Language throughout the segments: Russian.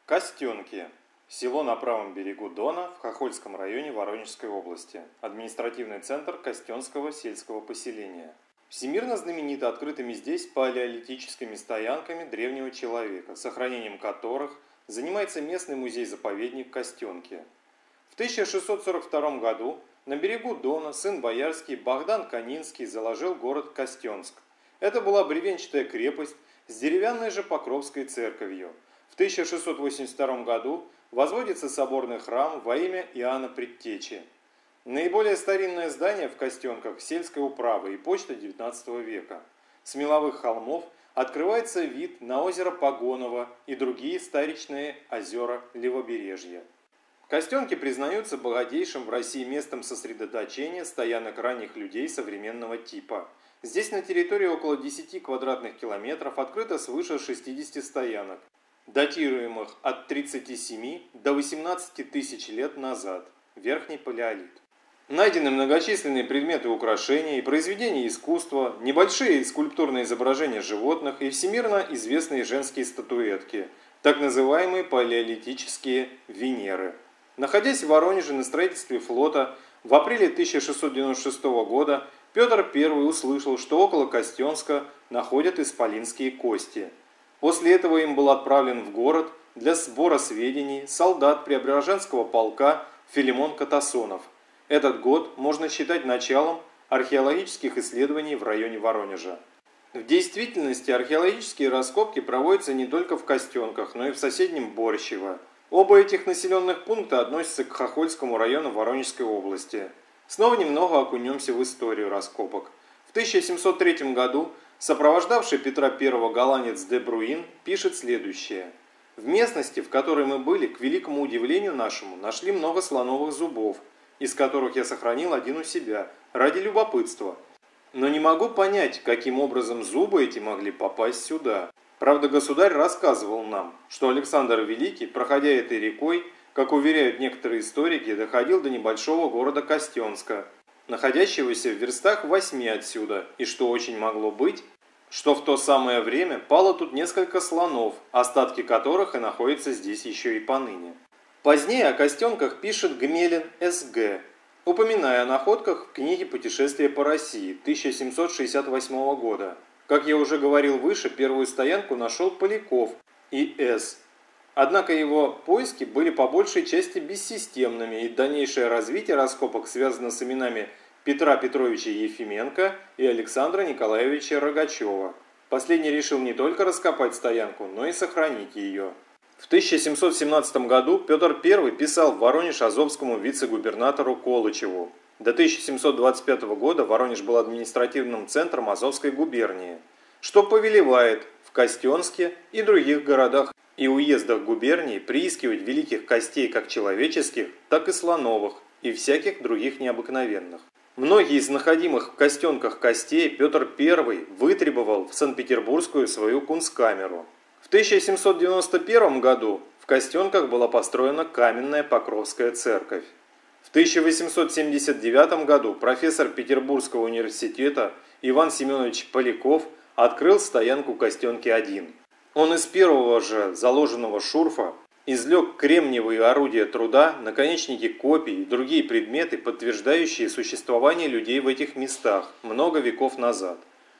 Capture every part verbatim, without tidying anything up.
Костенки. Село на правом берегу Дона в Хохольском районе Воронежской области. Административный центр Костенского сельского поселения. Всемирно знамениты открытыми здесь палеолитическими стоянками древнего человека, сохранением которых занимается местный музей-заповедник Костенки. В тысяча шестьсот сорок втором году на берегу Дона сын боярский Богдан Канинский заложил город Костенск. Это была бревенчатая крепость с деревянной же Покровской церковью. В тысяча шестьсот восемьдесят втором году возводится соборный храм во имя Иоанна Предтечи. Наиболее старинное здание в Костенках – сельская управа и почта девятнадцатого века. С меловых холмов открывается вид на озеро Погоново и другие старичные озера Левобережья. Костенки признаются богатейшим в России местом сосредоточения стоянок ранних людей современного типа. Здесь на территории около десяти квадратных километров открыто свыше шестидесяти стоянок, датируемых от тридцати семи до восемнадцати тысяч лет назад, верхний палеолит. Найдены многочисленные предметы украшения и произведения искусства, небольшие скульптурные изображения животных и всемирно известные женские статуэтки, так называемые палеолитические Венеры. Находясь в Воронеже на строительстве флота, в апреле тысяча шестьсот девяносто шестого года Петр Первый услышал, что около Костенска находят исполинские кости. После этого им был отправлен в город для сбора сведений солдат Преображенского полка Филимон Катасонов. Этот год можно считать началом археологических исследований в районе Воронежа. В действительности археологические раскопки проводятся не только в Костенках, но и в соседнем Борщево. Оба этих населенных пункта относятся к Хохольскому району Воронежской области. Снова немного окунемся в историю раскопок. В тысяча семьсот третьем году сопровождавший Петра Первого голландец де Бруин пишет следующее. В местности, в которой мы были, к великому удивлению нашему, нашли много слоновых зубов, из которых я сохранил один у себя, ради любопытства. Но не могу понять, каким образом зубы эти могли попасть сюда. Правда, государь рассказывал нам, что Александр Великий, проходя этой рекой, как уверяют некоторые историки, доходил до небольшого города Костенска, находящегося в верстах восьми отсюда, и что очень могло быть, что в то самое время пало тут несколько слонов, остатки которых и находятся здесь еще и поныне. Позднее о Костенках пишет Гмелин С Г, упоминая о находках в книге «Путешествие по России» тысяча семьсот шестьдесят восьмого года. Как я уже говорил выше, первую стоянку нашел Поляков И С Однако его поиски были по большей части бессистемными, и дальнейшее развитие раскопок связано с именами Петра Петровича Ефименко и Александра Николаевича Рогачева. Последний решил не только раскопать стоянку, но и сохранить ее. В тысяча семьсот семнадцатом году Петр Первый писал в Воронеж азовскому вице-губернатору Колычеву. До тысяча семьсот двадцать пятого года Воронеж был административным центром Азовской губернии, что повелевает в Костенске и других городах и уездах губернии приискивать великих костей как человеческих, так и слоновых и всяких других необыкновенных. Многие из находимых в Костенках костей Петр Первый вытребовал в Санкт-Петербургскую свою кунсткамеру. В тысяча семьсот девяносто первом году в Костенках была построена каменная Покровская церковь. В тысяча восемьсот семьдесят девятом году профессор Петербургского университета Иван Семенович Поляков открыл стоянку Костенки один. Он из первого же заложенного шурфа извлек кремниевые орудия труда, наконечники копий и другие предметы, подтверждающие существование людей в этих местах много веков назад.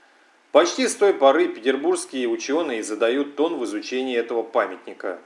Почти с той поры петербургские ученые задают тон в изучении этого памятника.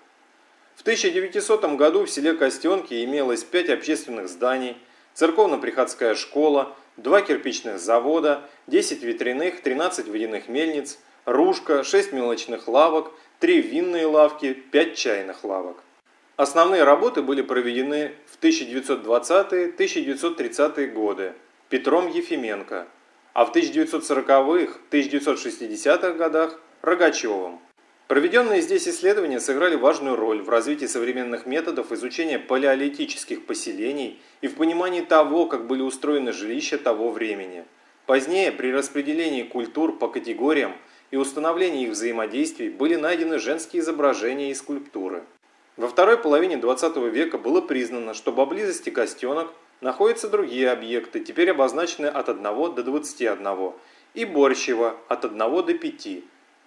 В тысяча девятисотом году в селе Костенки имелось пять общественных зданий, церковно-приходская школа, два кирпичных завода, десять ветряных, тринадцать водяных мельниц, ружка, шесть мелочных лавок, три винные лавки, пять чайных лавок. Основные работы были проведены в тысяча девятьсот двадцатые — тысяча девятьсот тридцатые годы Петром Ефименко, а в тысяча девятьсот сороковых — тысяча девятьсот шестидесятых годах Рогачевым. Проведенные здесь исследования сыграли важную роль в развитии современных методов изучения палеолитических поселений и в понимании того, как были устроены жилища того времени. Позднее, при распределении культур по категориям и установлении их взаимодействий, были найдены женские изображения и скульптуры. Во второй половине двадцатого века было признано, что поблизости Костенок находятся другие объекты, теперь обозначены от одного до двадцати одного, и Борщево от одного до пяти.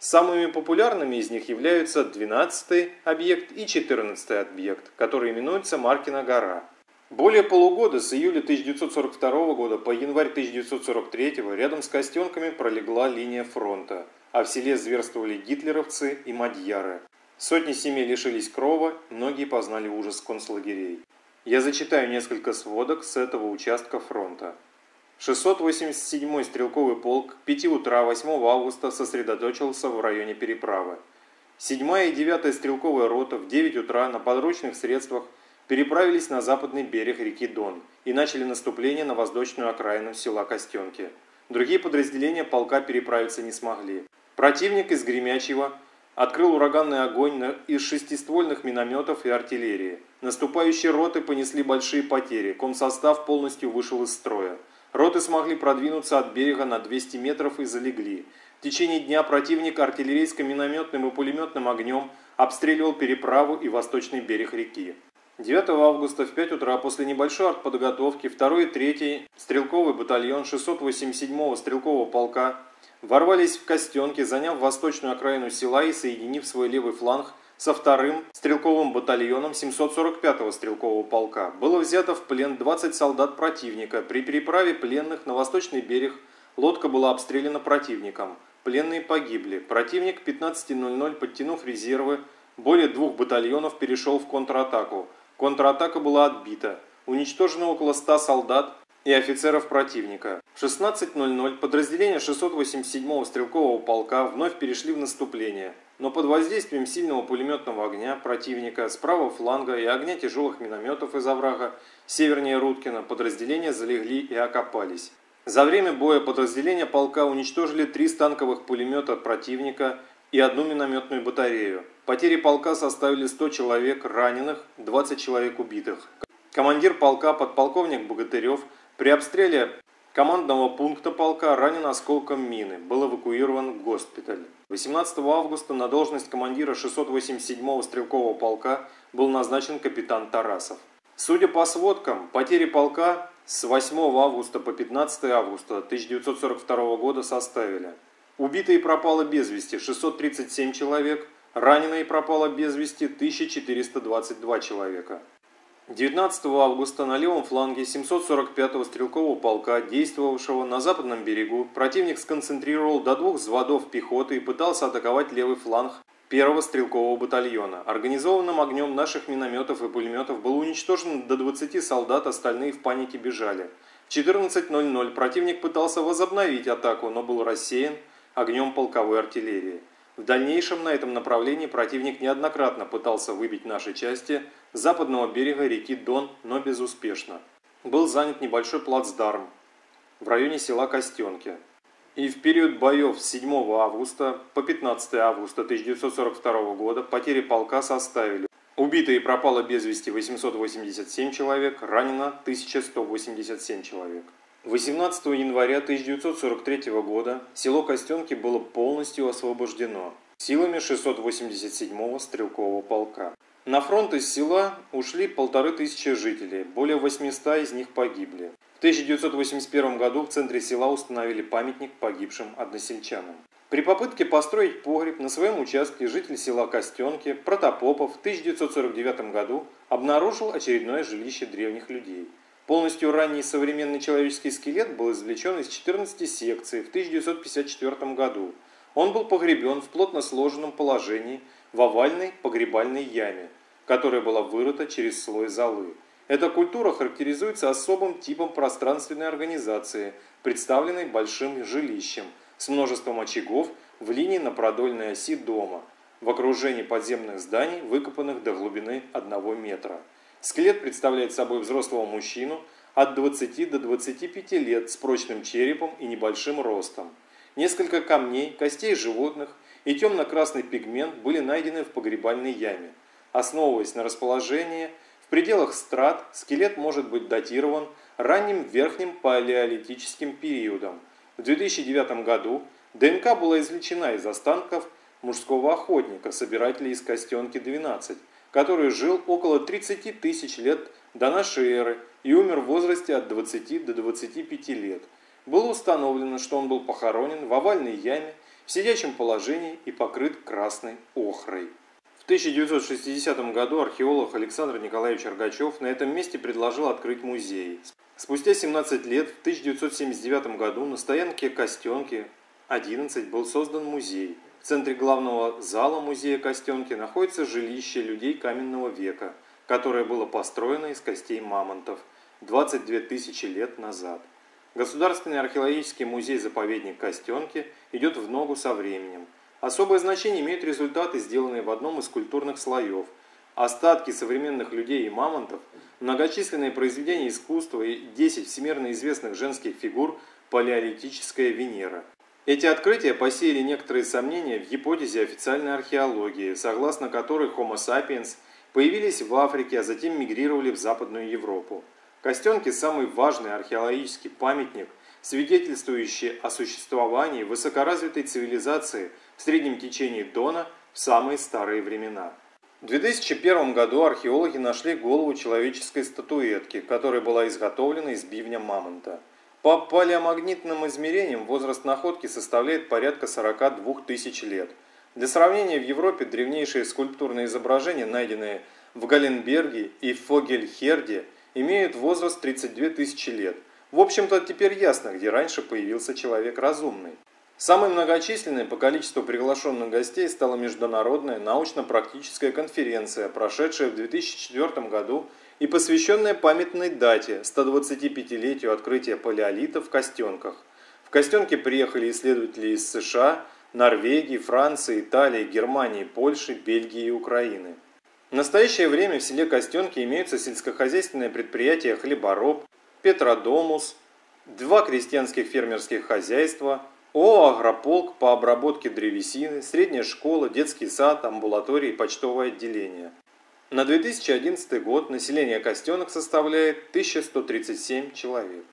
Самыми популярными из них являются двенадцатый объект и четырнадцатый объект, который именуется Маркина гора. Более полугода с июля тысяча девятьсот сорок второго года по январь тысяча девятьсот сорок третьего рядом с Костенками пролегла линия фронта, а в селе зверствовали гитлеровцы и мадьяры. Сотни семей лишились крова, многие познали ужас концлагерей. Я зачитаю несколько сводок с этого участка фронта. шестьсот восемьдесят седьмой стрелковый полк к пяти утра восьмого августа сосредоточился в районе переправы. седьмая и девятая стрелковая рота в девять утра на подручных средствах переправились на западный берег реки Дон и начали наступление на восточную окраину села Костенки. Другие подразделения полка переправиться не смогли. Противник из Гремячего открыл ураганный огонь из шестиствольных минометов и артиллерии. Наступающие роты понесли большие потери, комсостав полностью вышел из строя. Роты смогли продвинуться от берега на двести метров и залегли. В течение дня противник артиллерийско-минометным и пулеметным огнем обстреливал переправу и восточный берег реки. девятого августа в пять утра после небольшой артподготовки второй и третий стрелковый батальон шестьсот восемьдесят седьмого стрелкового полка ворвались в Костенки, заняв восточную окраину села и соединив свой левый фланг со вторым стрелковым батальоном семьсот сорок пятого стрелкового полка. Было взято в плен двадцать солдат противника. При переправе пленных на восточный берег лодка была обстреляна противником. Пленные погибли. Противник к пятнадцати ноль-ноль, подтянув резервы, более двух батальонов перешел в контратаку. Контратака была отбита. Уничтожено около ста солдат и офицеров противника. В шестнадцать ноль-ноль подразделения шестьсот восемьдесят седьмого стрелкового полка вновь перешли в наступление, но под воздействием сильного пулеметного огня противника с правого фланга и огня тяжелых минометов из оврага севернее Рудкина подразделения залегли и окопались. За время боя подразделения полка уничтожили три станковых пулемета противника и одну минометную батарею. Потери полка составили сто человек раненых, двадцать человек убитых. Командир полка подполковник Богатырев при обстреле командного пункта полка ранен осколком мины, был эвакуирован в госпиталь. восемнадцатого августа на должность командира шестьсот восемьдесят седьмого стрелкового полка был назначен капитан Тарасов. Судя по сводкам, потери полка с восьмого августа по пятнадцатое августа тысяча девятьсот сорок второго года составили: убито и пропало без вести шестьсот тридцать семь человек, ранено и пропало без вести тысяча четыреста двадцать два человека. девятнадцатого августа на левом фланге семьсот сорок пятого стрелкового полка, действовавшего на западном берегу, противник сконцентрировал до двух взводов пехоты и пытался атаковать левый фланг первого стрелкового батальона. Организованным огнем наших минометов и пулеметов было уничтожено до двадцати солдат, остальные в панике бежали. В четырнадцать ноль-ноль противник пытался возобновить атаку, но был рассеян огнем полковой артиллерии. В дальнейшем на этом направлении противник неоднократно пытался выбить наши части с западного берега реки Дон, но безуспешно. Был занят небольшой плацдарм в районе села Костенки. И в период боев с седьмого августа по пятнадцатое августа тысяча девятьсот сорок второго года потери полка составили: убито и пропало без вести восемьсот восемьдесят семь человек, ранено тысяча сто восемьдесят семь человек. восемнадцатого января тысяча девятьсот сорок третьего года село Костенки было полностью освобождено силами шестьсот восемьдесят седьмого стрелкового полка. На фронт из села ушли полторы тысячи жителей, более восьмисот из них погибли. В тысяча девятьсот восемьдесят первом году в центре села установили памятник погибшим односельчанам. При попытке построить погреб на своем участке житель села Костенки Протопопов в тысяча девятьсот сорок девятом году обнаружил очередное жилище древних людей. Полностью ранний современный человеческий скелет был извлечен из четырнадцати секций в тысяча девятьсот пятьдесят четвёртом году. Он был погребен в плотно сложенном положении в овальной погребальной яме, которая была вырыта через слой золы. Эта культура характеризуется особым типом пространственной организации, представленной большим жилищем с множеством очагов в линии на продольной оси дома, в окружении подземных зданий, выкопанных до глубины одного метра. Скелет представляет собой взрослого мужчину от двадцати до двадцати пяти лет с прочным черепом и небольшим ростом. Несколько камней, костей животных и темно-красный пигмент были найдены в погребальной яме. Основываясь на расположении в пределах страт, скелет может быть датирован ранним верхним палеолитическим периодом. В две тысячи девятом году ДНК была извлечена из останков мужского охотника, собирателя из Костенки двенадцать, который жил около тридцати тысяч лет до нашей эры и умер в возрасте от двадцати до двадцати пяти лет. Было установлено, что он был похоронен в овальной яме в сидячем положении и покрыт красной охрой. В тысяча девятьсот шестидесятом году археолог Александр Николаевич Рогачев на этом месте предложил открыть музей. Спустя семнадцать лет, в тысяча девятьсот семьдесят девятом году, на стоянке Костенки одиннадцать был создан музей. В центре главного зала музея Костенки находится жилище людей каменного века, которое было построено из костей мамонтов двадцать две тысячи лет назад. Государственный археологический музей-заповедник Костенки идет в ногу со временем. Особое значение имеют результаты, сделанные в одном из культурных слоев. Остатки современных людей и мамонтов, многочисленные произведения искусства и десять всемирно известных женских фигур палеолитическая Венера. Эти открытия посеяли некоторые сомнения в гипотезе официальной археологии, согласно которой Homo sapiens появились в Африке, а затем мигрировали в Западную Европу. Костенки – самый важный археологический памятник, свидетельствующий о существовании высокоразвитой цивилизации в среднем течении Дона в самые старые времена. В две тысячи первом году археологи нашли голову человеческой статуэтки, которая была изготовлена из бивня мамонта. По палеомагнитным измерениям возраст находки составляет порядка сорока двух тысяч лет. Для сравнения, в Европе древнейшие скульптурные изображения, найденные в Галленберге и Фогельхерде, имеют возраст тридцать две тысячи лет. В общем-то, теперь ясно, где раньше появился человек разумный. Самой многочисленной по количеству приглашенных гостей стала международная научно-практическая конференция, прошедшая в две тысячи четвёртом году и посвященная памятной дате – стодвадцатипятилетию открытия палеолита в Костенках. В Костенки приехали исследователи из США, Норвегии, Франции, Италии, Германии, Польши, Бельгии и Украины. В настоящее время в селе Костенки имеются сельскохозяйственное предприятие «Хлебороб», «Петродомус», два крестьянских фермерских хозяйства, ООО «Агрополк» по обработке древесины, средняя школа, детский сад, амбулатория и почтовое отделение. На две тысячи одиннадцатый год население Костенок составляет тысяча сто тридцать семь человек.